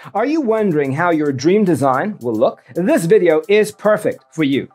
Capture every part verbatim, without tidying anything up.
Are you wondering how your dream design will look? This video is perfect for you.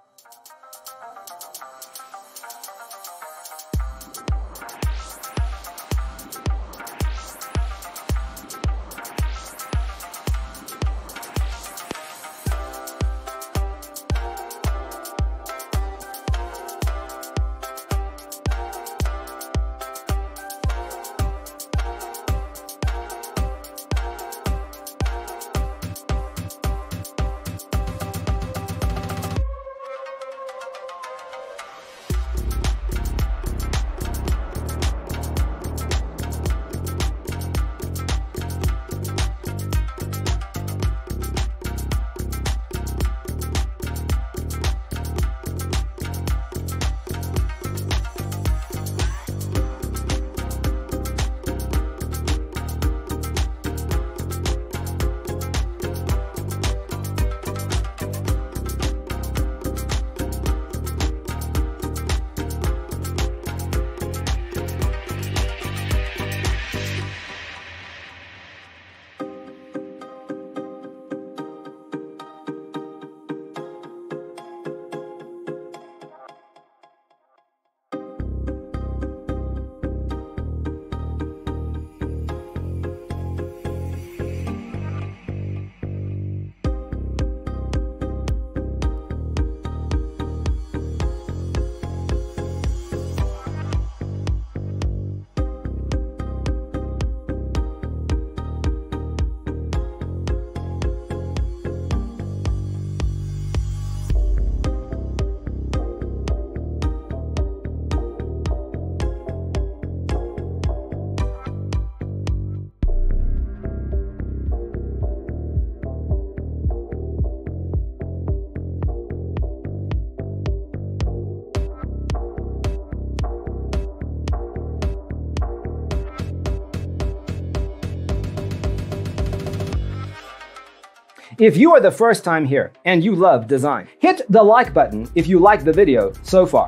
If you are the first time here and you love design, hit the like button if you like the video so far.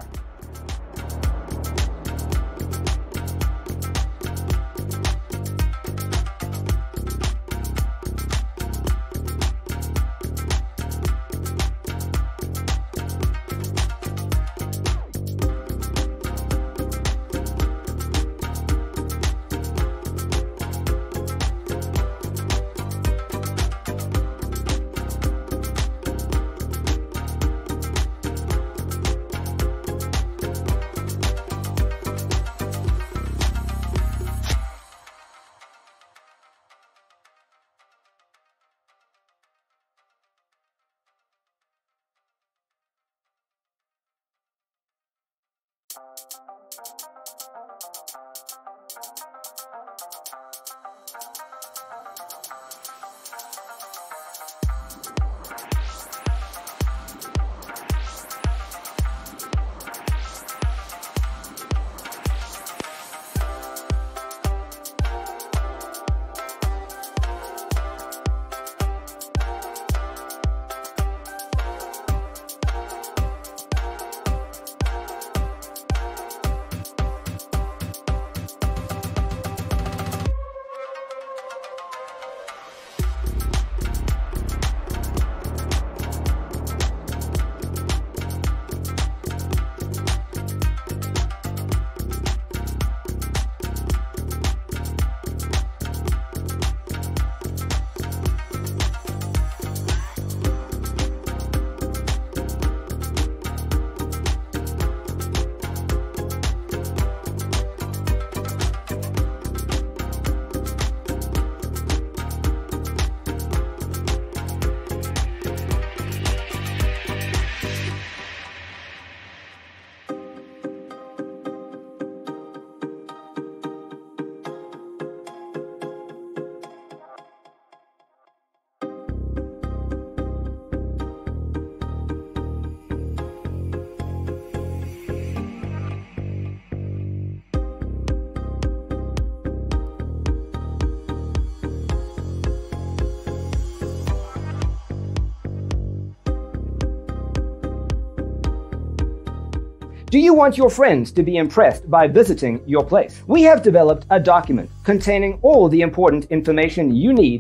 Do you want your friends to be impressed by visiting your place? We have developed a document containing all the important information you need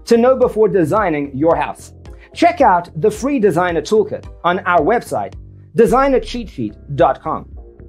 to know before designing your house. Check out the free designer toolkit on our website, designer cheat sheet dot com.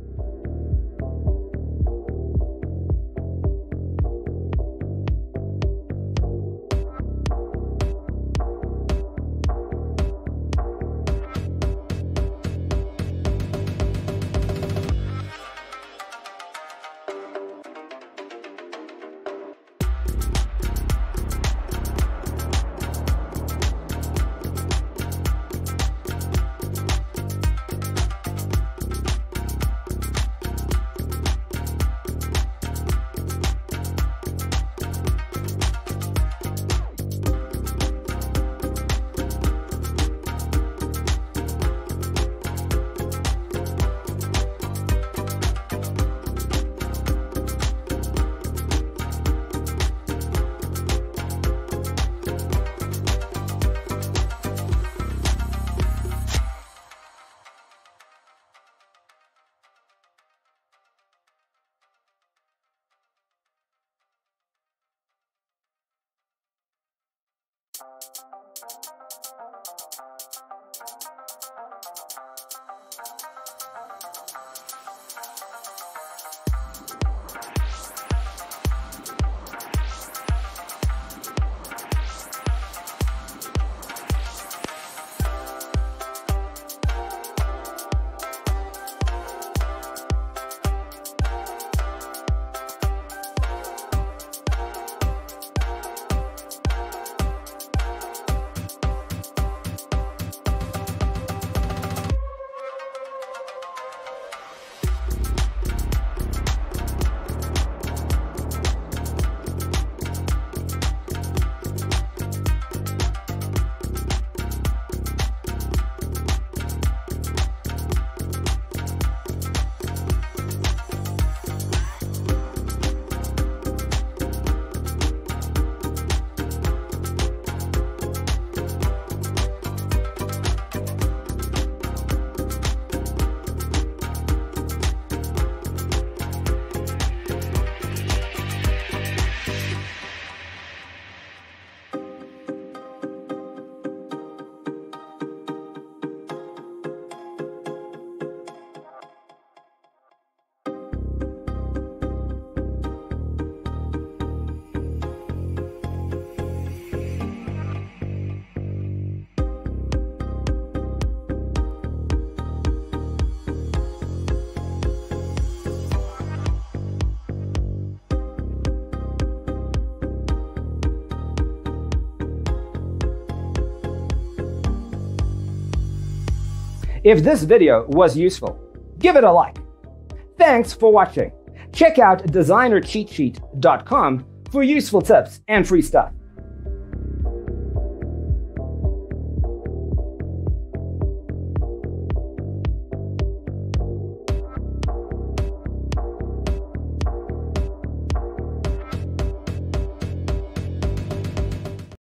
If this video was useful, give it a like. Thanks for watching. Check out designer cheat sheet dot com for useful tips and free stuff.